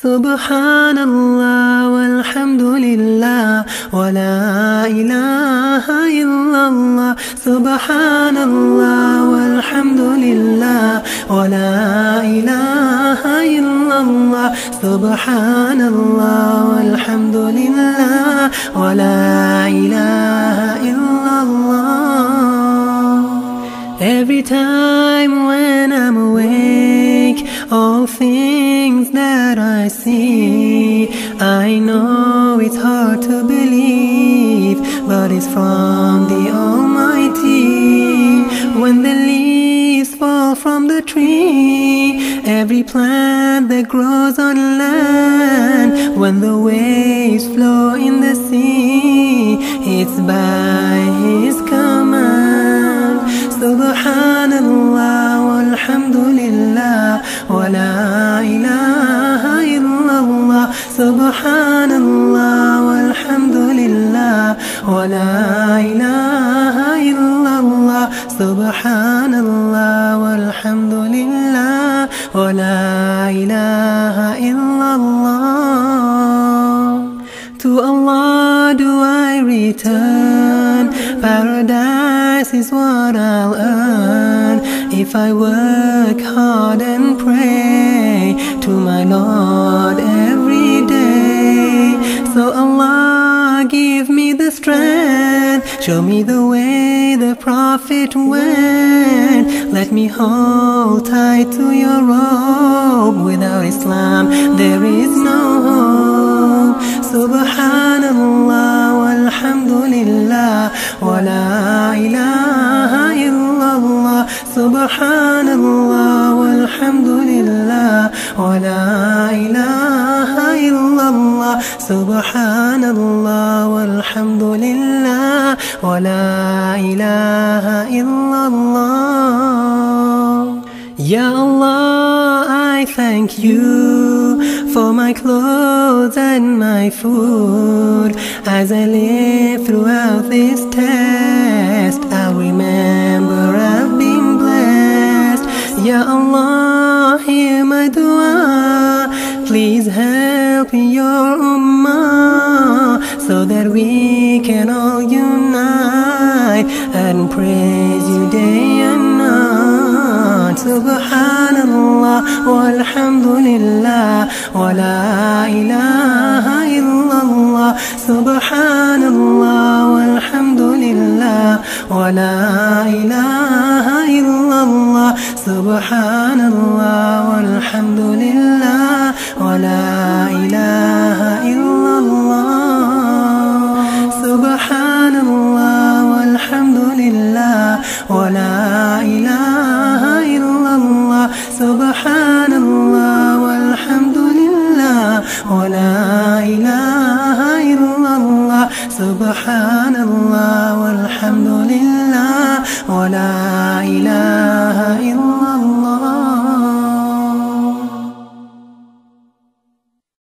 Subhanallah walhamdulillah wa la ilaha illallah. Subhanallah walhamdulillah wa la ilaha illallah. Subhanallah walhamdulillah wa la ilaha illallah. Every time when I'm awake, all things that I see, I know it's hard to believe, but it's from the Almighty. When the leaves fall from the tree, every plant that grows on land, when the waves flow in the sea, it's by His command. Subhanallah walhamdulillah wa la ilaha illallah. Subhanallah walhamdulillah wa la ilaha illallah. Subhanallah walhamdulillah wa la ilaha illallah. To Allah do I return, paradise is what I'll earn if I work hard and pray to my Lord every day. So Allah give me the strength, show me the way the Prophet went. Let me hold tight to your robe. Without Islam there is no hope. Subhanallah walhamdulillah wa la ilaha illallah. Subhanallah walhamdulillah wa la ilaha illallah. Subhanallah walhamdulillah wa la ilaha illallah. Ya Allah, I thank you for my clothes and my food. As I live throughout this test, I'll remember I've been blessed. Ya Allah, hear my dua. Please help your ummah so that we can all unite and praise you day and night. Subhanallah walhamdulillah wa la ilaha illallah. Subhanallah walhamdulillah wa la ilaha illallah. Subhanallah walhamdulillah wa la ilaha illallah. Subhanallah walhamdulillah wa la ilaha illallah. Subhanallah walhamdulillah wa la ilaha illallah. Subhanallah walhamdulillah wa la ilaha illallah.